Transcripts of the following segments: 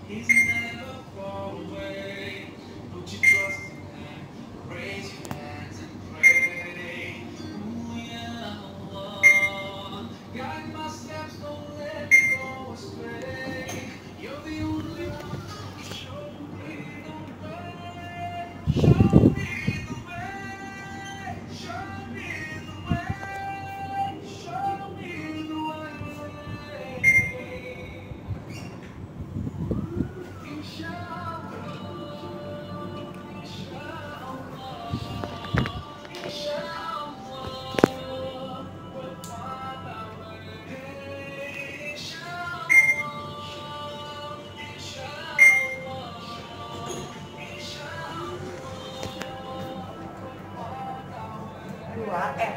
2M.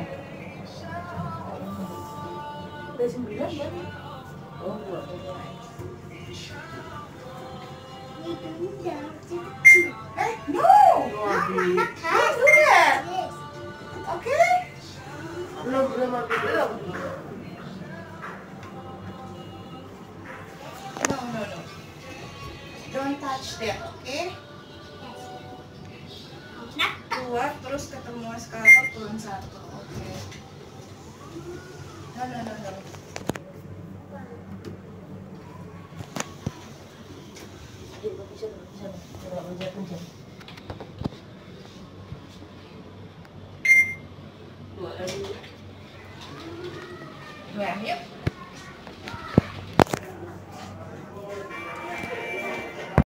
Udah 9 kan? Oh, 2. No! Don't do that! Okay? Belum. No. Don't touch that, okay? Keluar terus ketemu eskalator turun 1, oke? No. Dua, yuk.